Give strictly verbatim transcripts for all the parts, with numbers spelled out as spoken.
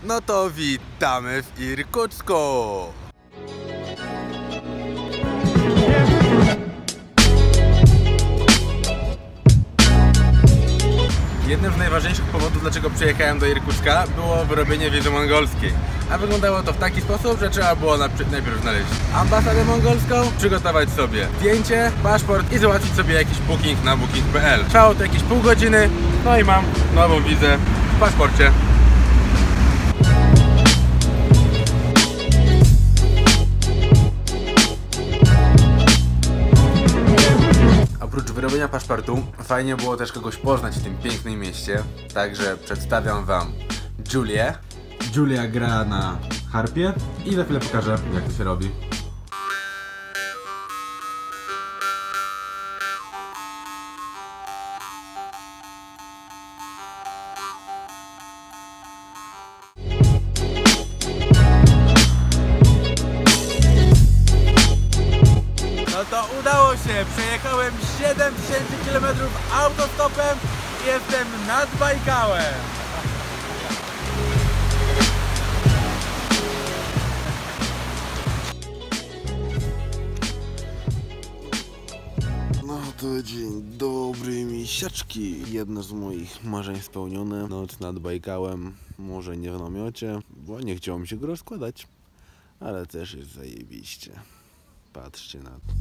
No to witamy w Irkucku! Jednym z najważniejszych powodów, dlaczego przyjechałem do Irkucka, było wyrobienie wizy mongolskiej. A wyglądało to w taki sposób, że trzeba było najpierw znaleźć ambasadę mongolską, przygotować sobie zdjęcie, paszport i załatwić sobie jakiś booking na booking kropka p l. Trwało to jakieś pół godziny, no i mam nową wizę w paszporcie. Oprócz wyrobienia paszportu, fajnie było też kogoś poznać w tym pięknym mieście, także przedstawiam wam Julię. Julia gra na harpie i za chwilę pokażę, jak to się robi. No to udało się! Przejechałem siedem tysięcy kilometrów autostopem i jestem nad Bajkałem! No to dzień dobry, misiaczki. Jedno z moich marzeń spełnione. Noc nad Bajkałem, może nie w namiocie, bo nie chciało mi się go rozkładać, ale też jest zajebiście. Patrzcie na to.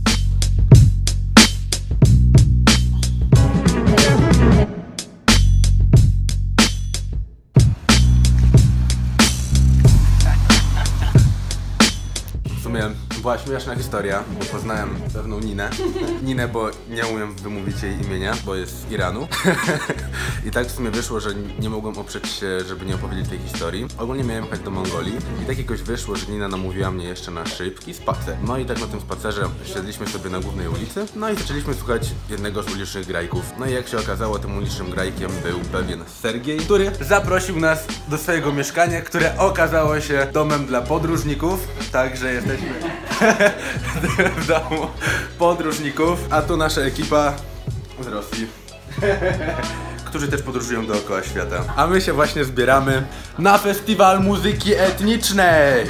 W sumie była śmieszna historia, bo poznałem pewną Ninę. Ninę, bo nie umiem wymówić jej imienia, bo jest z Iranu. I tak w sumie wyszło, że nie mogłem oprzeć się, żeby nie opowiedzieć tej historii. Ogólnie miałem jechać do Mongolii i tak jakoś wyszło, że Nina namówiła mnie jeszcze na szybki spacer. No i tak na tym spacerze siedliśmy sobie na głównej ulicy, no i zaczęliśmy słuchać jednego z ulicznych grajków. No i jak się okazało, tym ulicznym grajkiem był pewien Sergiej, który zaprosił nas do swojego mieszkania, które okazało się domem dla podróżników. Także jesteśmy w domu podróżników, a tu nasza ekipa z Rosji, którzy też podróżują dookoła świata. A my się właśnie zbieramy na festiwal muzyki etnicznej!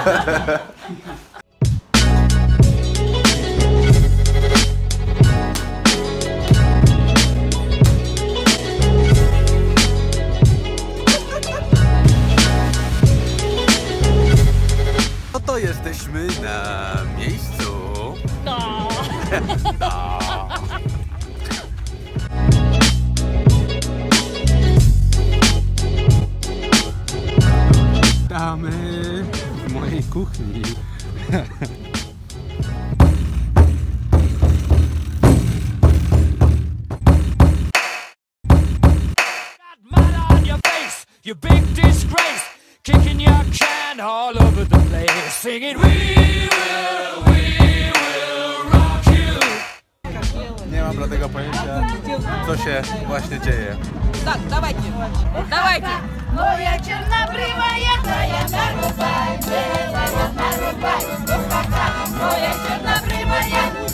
Oto jesteśmy na miejscu. No. No. Witamy w mojej kuchni. You big disgrace, kicking your can all over the place, singing we will, we will rock you. Nie mam dlatego pojęcia, co się właśnie dzieje. Tak, dawajcie, dawajcie. Moja czarna bryła, ja ja narubaj, była narubaj, moja czarna bryła, ja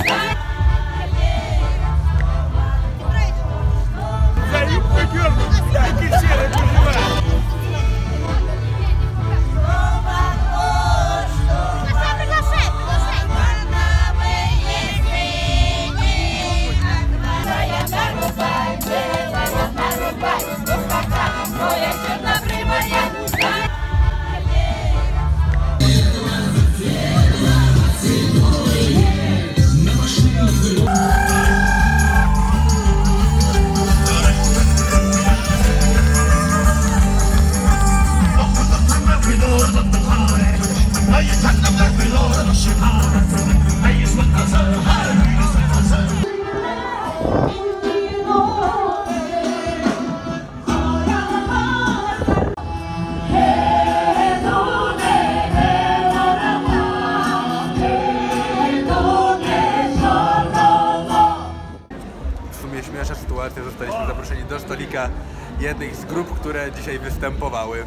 Śmieszna sytuacja, zostaliśmy zaproszeni do stolika jednej z grup, które dzisiaj występowały.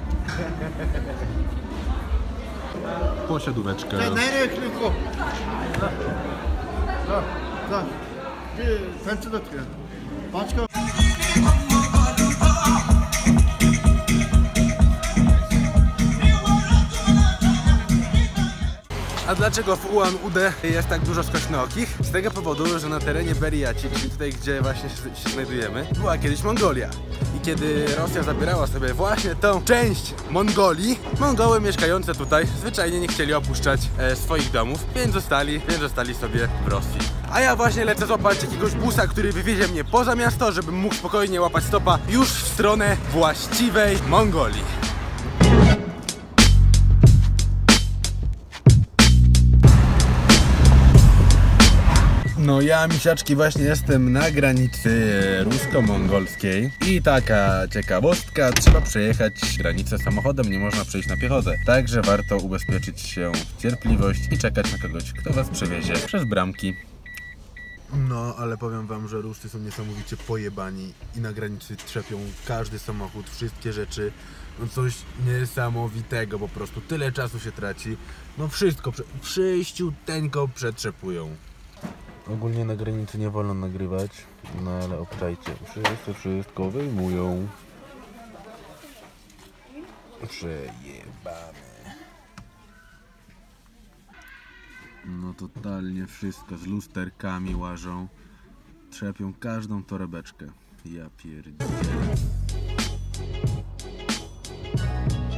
Posiadóweczkę. Najlepiej. Tańczy do tyle. Paczko. A dlaczego w Ulan-Ude jest tak dużo skośnookich? Z tego powodu, że na terenie Beriaci, czyli tutaj, gdzie właśnie się, się znajdujemy, była kiedyś Mongolia. I kiedy Rosja zabierała sobie właśnie tą część Mongolii, Mongoły mieszkające tutaj zwyczajnie nie chcieli opuszczać e, swoich domów, więc zostali, więc zostali sobie w Rosji. A ja właśnie lecę złapać jakiegoś busa, który wywiezie mnie poza miasto, żebym mógł spokojnie łapać stopa już w stronę właściwej Mongolii. No ja, misiaczki, właśnie jestem na granicy rusko-mongolskiej i taka ciekawostka, trzeba przejechać granicę samochodem, nie można przejść na piechotę. Także warto ubezpieczyć się w cierpliwość i czekać na kogoś, kto was przewiezie przez bramki. No, ale powiem wam, że Ruscy są niesamowicie pojebani i na granicy trzepią każdy samochód, wszystkie rzeczy. No coś niesamowitego, po prostu tyle czasu się traci. No wszystko, wszyściuteńko przetrzepują. Ogólnie na granicy nie wolno nagrywać, no ale obczajcie, wszyscy wszystko wyjmują. Przejebane. No totalnie wszystko, z lusterkami łażą, trzepią każdą torebeczkę. Ja pierdzielę.